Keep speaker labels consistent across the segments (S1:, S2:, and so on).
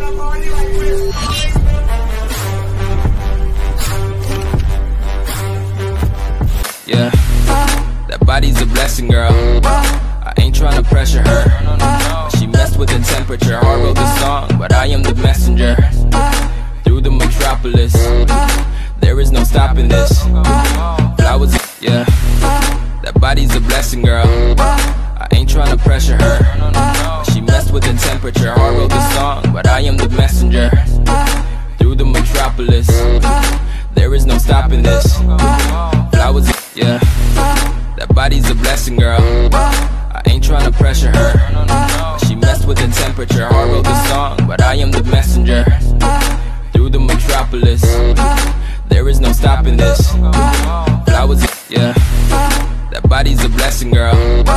S1: Yeah, that body's a blessing, girl. I ain't tryna pressure her. She messed with the temperature. I wrote the song, but I am the messenger. Through the metropolis, there is no stopping this. Flowers, yeah, that body's a blessing, girl. I ain't tryna pressure her. She messed with the temperature. I wrote the song, but I am the messenger. Through the metropolis, there is no stopping this. Flowers, yeah, that body's a blessing, girl. I ain't tryna pressure her. She messed with the temperature. I wrote the song, but I am the messenger. Through the metropolis, there is no stopping this. Flowers, yeah, that body's a blessing, girl.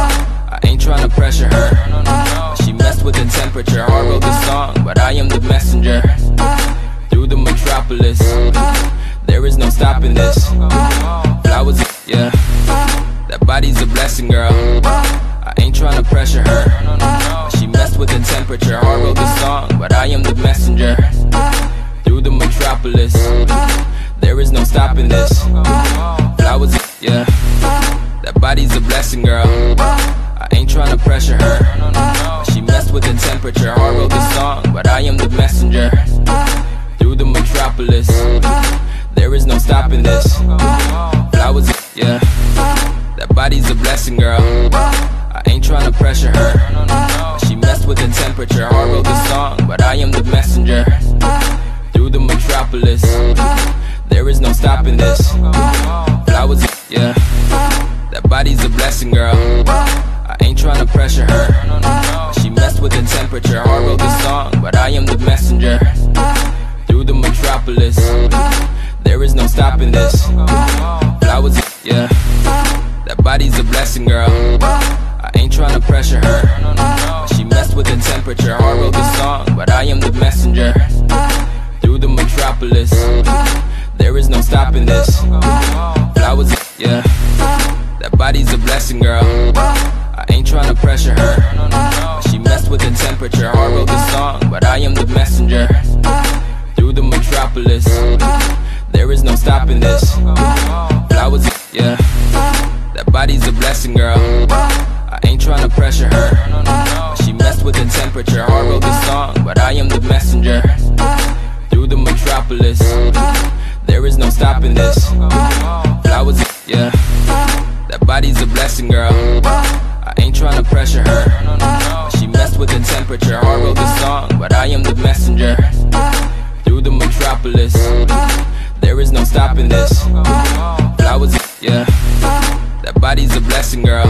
S1: I ain't tryna pressure her. She messed with the temperature. I wrote the song, but I am the messenger. Through the metropolis, there is no stopping this. Flowers, yeah, that body's a blessing, girl. I ain't tryna pressure her. She messed with the temperature. I wrote the song, but I am the messenger. Through the metropolis, there is no stopping this. Flowers, yeah, that body's a blessing, girl. I ain't tryna pressure her. She messed with the temperature. I wrote the song, but I am the messenger. Through the metropolis, there is no stopping this. Flowers, yeah, that body's a blessing, girl. I ain't tryna pressure her. She messed with the temperature. I wrote the song, but I am the messenger. Through the metropolis, there is no stopping this. Flowers, yeah, that body's a blessing, girl. I ain't tryna pressure her. She messed with the temperature. I wrote the song, but I am the messenger. Through the metropolis, there is no stopping this. Flowers, yeah, that body's a blessing, girl. I ain't tryna pressure her. She messed with the temperature. I wrote the song, but I am the messenger. Through the metropolis, there is no stopping this. Flowers, yeah, that body's a blessing, girl. I ain't tryna pressure her. She messed with the temperature. I wrote the song, but I am the messenger. Through the metropolis, there is no stopping this. Flowers, yeah, that body's a blessing, girl. I ain't tryna pressure her. She messed with the temperature. I wrote the song, but I am the messenger. Through the metropolis, there is no stopping this. Flowers, yeah, that body's a blessing, girl. I ain't tryna pressure her. She messed with the temperature. I wrote the song, but I am the messenger. Through the metropolis, there is no stopping this. Flowers, yeah, that body's a blessing, girl.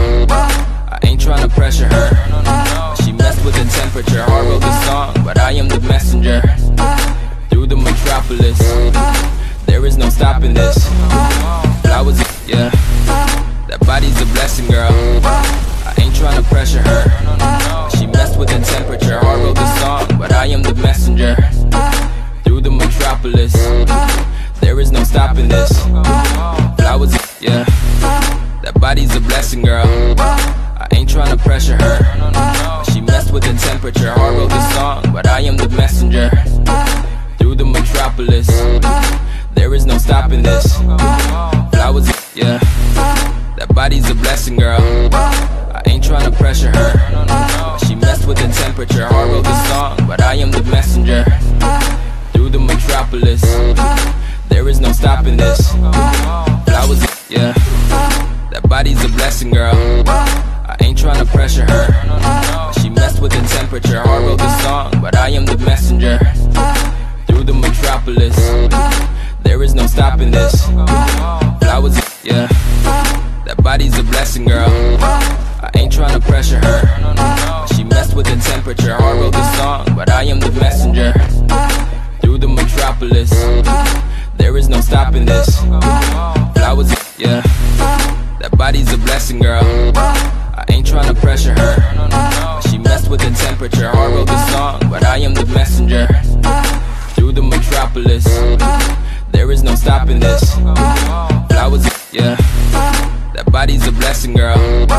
S1: I ain't tryna pressure her. She messed with the temperature. I wrote the song, but I am the messenger. Through the metropolis, there is no stopping this. Flowers, yeah, that body's a blessing, girl. I ain't tryna pressure her. She messed with the temperature. I wrote the song, but I am the messenger. Through the metropolis, there is no stopping this. Flowers, yeah, that body's a blessing, girl. I ain't tryna pressure her. She messed with the temperature. I wrote the song, but I am the messenger. Through the metropolis, there is no stopping this. Flowers, yeah, that body's a blessing, girl. I ain't tryna pressure her. She messed with the temperature. I wrote the song, but I am the messenger. Through the metropolis, there is no stopping this. Flowers, yeah, that body's a blessing, girl. I ain't tryna pressure her. She messed with the temperature. I wrote the song, but I am the messenger. Through the metropolis, there is no stopping this. Flowers, yeah, that body's a blessing, girl. I ain't tryna pressure her. She messed with the temperature. I wrote the song, but I am the messenger. Through the metropolis, there is no stopping this. Flowers, yeah, that body's a blessing, girl. I ain't tryna pressure her. She messed with the temperature. I wrote the song, but I am the messenger. Through the metropolis, there is no stopping this. Flowers, yeah, that body's a blessing, girl.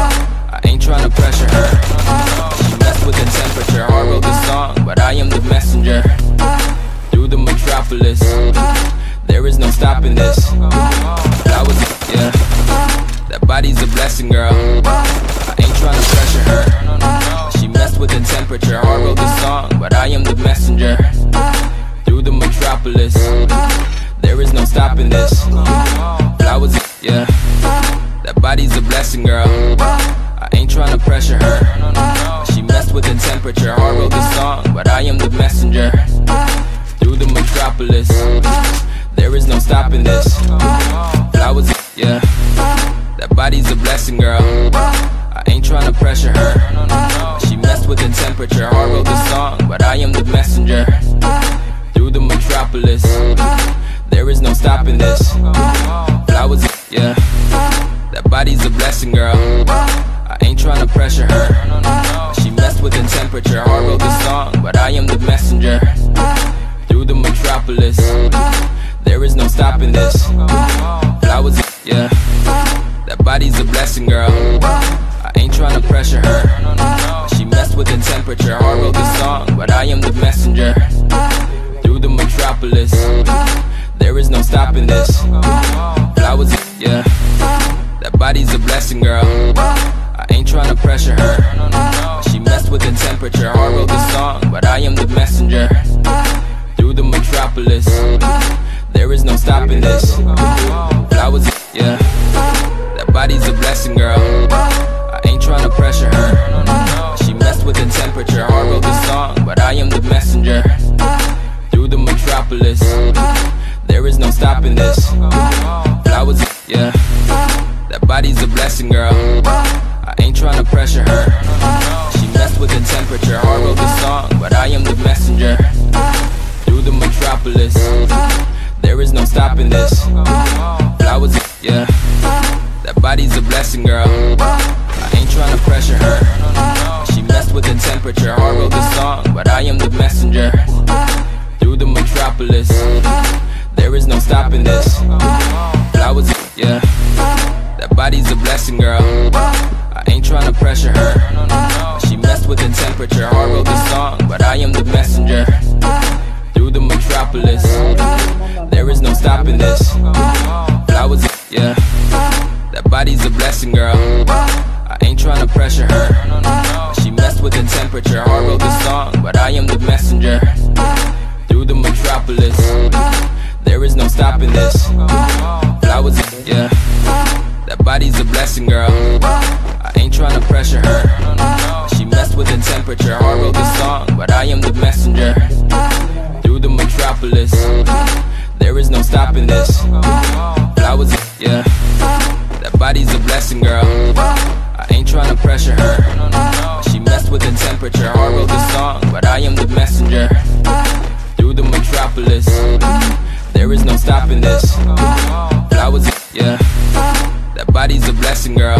S1: I ain't tryna pressure her. She messed with the temperature. I wrote the song, but I am the messenger. stopping this. Yeah, that body's a blessing, girl. I ain't tryna pressure her. She messed with the temperature. I wrote the song, but I am the messenger. Through the metropolis, there is no stopping this. Flowers, yeah, that body's a blessing, girl. I ain't tryna pressure her. She messed with the temperature. I wrote the song, but I am the messenger. Through the metropolis, there is no stopping this. Flowers, yeah, that body's a blessing, girl. I ain't tryna pressure her. She messed with the temperature. I wrote the song, but I am the messenger. Through the metropolis, there is no stopping this. Flowers, yeah, that body's a blessing, girl. I ain't tryna pressure her. She messed with the temperature. I wrote the song, but I am the messenger. Through the metropolis, there is no stopping this. Flowers, yeah, that body's a blessing, girl. I ain't tryna pressure her. She messed with the temperature. I wrote the song, but I am the messenger. Through the metropolis, there is no stopping this. Flowers, yeah, that body's a blessing, girl. I ain't tryna pressure her. She messed with the temperature. I wrote the song, but I am the messenger. Through the metropolis, there is no stopping this. Flowers, yeah, that body's a blessing, girl. I ain't tryna pressure her. She messed with the temperature. I wrote the song, but I am the messenger. Through the metropolis, there is no stopping this. Flowers, yeah, that body's a blessing, girl. I ain't tryna pressure her. She messed with the temperature. I wrote the song, but I am the messenger. Through the metropolis, there is no stopping this. Flowers, yeah, that body's a blessing, girl. I ain't tryna pressure her. She messed with the temperature. I wrote the song, but I am the messenger. Through the metropolis, there is no stopping this. Flowers, yeah, that body's a blessing, girl. I ain't tryna pressure her. She messed with the temperature. I wrote the song, but I am the messenger. Through the metropolis, there is no stopping this. Flowers, yeah, that body's a blessing, girl. I ain't tryna pressure her. She messed with the temperature. I wrote the song, but I am the messenger. Through the metropolis, there is no stopping this. Flowers, yeah, that body's a blessing, girl. I ain't tryna pressure her. She messed with the temperature. I wrote the song, but I am the messenger. Through the metropolis, there is no stopping this. Flowers, yeah, that body's a blessing, girl. I ain't tryna pressure her. She messed with the temperature. I wrote the song, but I am the messenger. Through the metropolis, there is no stopping this. Flowers, yeah, that body's a blessing, girl.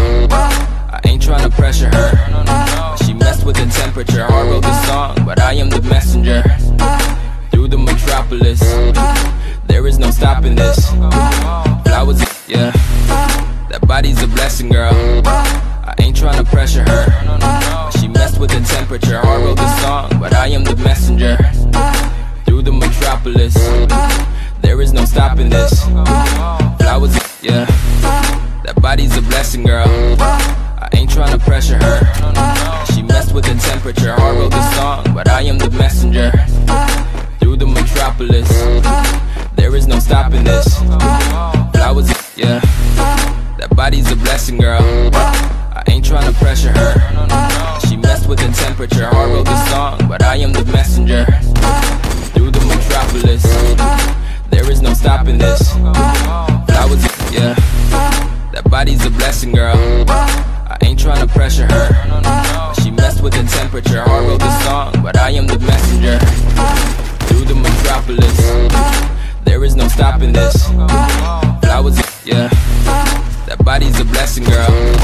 S1: I ain't tryna pressure her. She messed with the temperature. I wrote the song, but I am the messenger. Through the metropolis, there is no stopping this. Flowers, yeah, that body's a blessing, girl. I ain't tryna pressure her. She messed with the temperature. I wrote the song, but I am the messenger. Through the metropolis, there is no stopping this. Flowers, yeah, that body's a blessing, girl. I ain't tryna pressure her. She messed with the temperature. I wrote the song, but I am the messenger. Through the metropolis, there is no stopping this. Flowers, yeah, that body's a blessing, girl. I ain't tryna pressure her. She messed with the temperature. I wrote the song, but I am the messenger. Through the metropolis, there is no stopping this. Flowers, yeah, that body's a blessing, girl. I ain't tryna pressure her. She messed with the temperature. I wrote the song, but I am the messenger. Through the metropolis, there is no stopping this. Flowers, yeah, that body's a blessing, girl.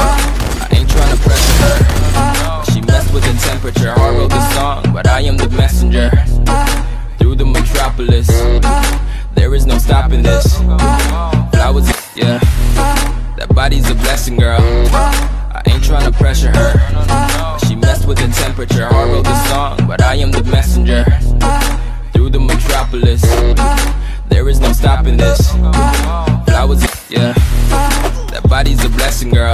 S1: I ain't tryna pressure her. She messed with the temperature. I wrote the song, but I am the messenger. Through the metropolis, there is no stopping this. Flowers, yeah, that body's a blessing, girl. I ain't tryna pressure her. She messed with the temperature. I wrote the song, but I am the messenger. Through the metropolis, there is no stopping this. yeah. That body's a blessing, girl.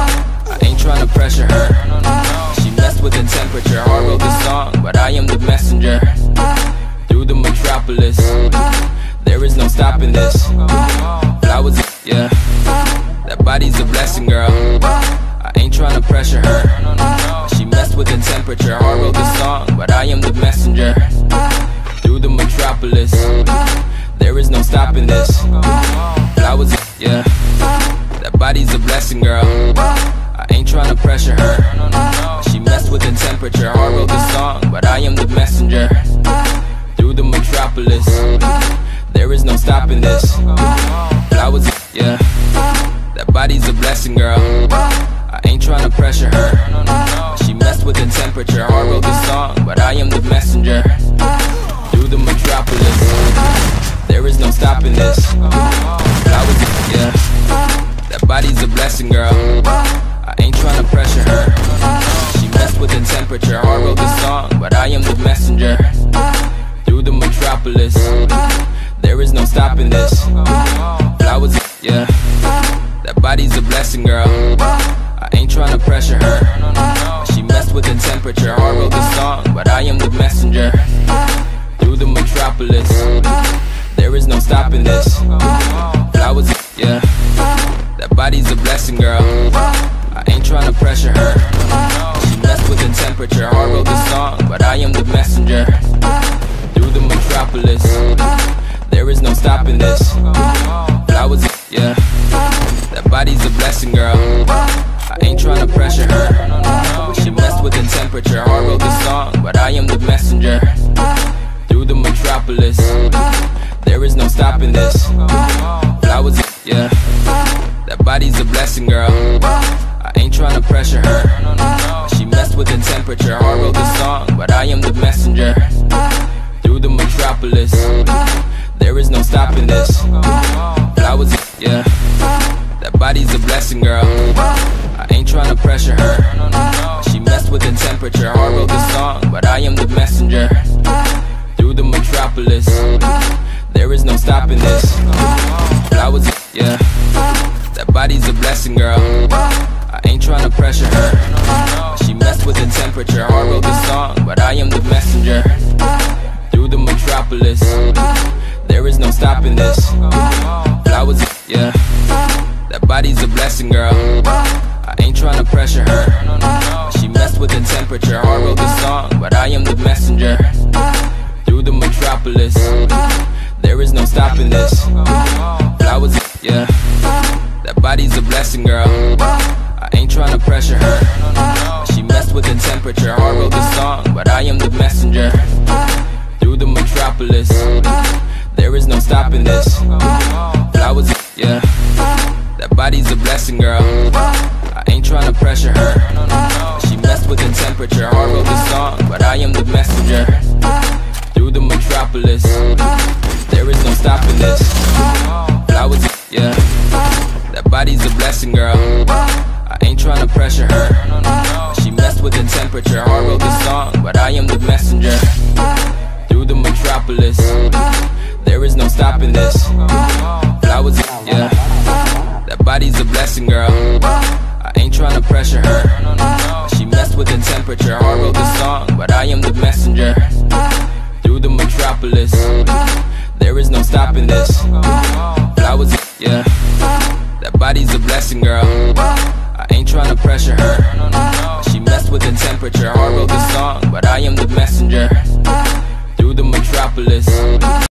S1: I ain't tryna pressure her. She messed with the temperature. Hard wrote the song, but I am the messenger. Through the metropolis, there is no stopping this. Flowers, yeah. That body's a blessing, girl. I ain't tryna pressure her. She messed with the temperature. Hard wrote the song, but I am the messenger. Through the metropolis, there is no stopping this. Flowers, yeah. That body's a blessing, girl. I ain't tryna pressure her. She messed with the temperature. Hard wrote the song, but I am the messenger. Through the metropolis, there is no stopping this. Flowers, yeah. That body's a blessing, girl. I ain't tryna pressure her. She messed with the temperature. Hard wrote the song, but I am the messenger. Through the metropolis, there is no stopping this. Flowers, yeah. That body's a blessing, girl. I ain't tryna pressure her. She messed with the temperature. Hard wrote the song, but I am the messenger. Through the metropolis, there is no stopping this. Flowers, yeah. That body's a blessing, girl. I ain't tryna pressure her. She messed with the temperature. Hard wrote the song, but I am the messenger. Through the metropolis, there is no stopping this. Flowers, yeah. That body's a blessing, girl. I ain't tryna pressure her. She messed with the temperature. Hard wrote the song, but I am the messenger. Through the metropolis, there is no stopping this. Flowers, yeah. That body's a blessing, girl. I ain't tryna pressure her. She messed with the temperature. Hard wrote the song, but I am the messenger. Through the metropolis, there is no stopping this. Flowers, yeah. That body's a blessing, girl. I ain't tryna pressure her. She messed with the temperature. Hard wrote the song, but I am the messenger. Through the metropolis, there is no stopping this. Flowers, yeah. That body's a blessing, girl. I ain't tryna pressure her. She messed with the temperature. Hard wrote the song, but I am the messenger. Through the metropolis, there is no stopping this. Flowers, yeah. That body's a blessing, girl. I ain't tryna pressure her. She messed with the temperature. Hard wrote the song, but I am the messenger. Through the metropolis, there is no stopping this. Flowers, yeah. That body's a blessing, girl. I ain't tryna pressure her. She messed with the temperature. Hard wrote the song, but I am the messenger. Through the metropolis, there is no stopping this. Flowers, yeah. That body's a blessing, girl. I ain't tryna pressure her. She messed with the temperature. Hard wrote the song, but I am the messenger. Through the metropolis, there is no stopping this. Flowers, yeah. That body's a blessing, girl. I ain't tryna pressure her. She messed with the temperature. Hard wrote the song, but I am the messenger. Through the metropolis, there is no stopping this. Flowers, yeah. That body's a blessing, girl. I ain't tryna pressure her. She messed with the temperature. Hard wrote the song, but I am the messenger. Through the metropolis, there is no stopping this. Flowers, yeah. That body's a blessing, girl. I ain't tryna pressure her. She messed with the temperature. Hard wrote the song, but I am the messenger. Through the metropolis, there is no stopping this. Flowers, yeah. That body's a blessing, girl. I ain't tryna pressure her. She messed with the temperature. Hard wrote the song, but I am the messenger. Through the metropolis,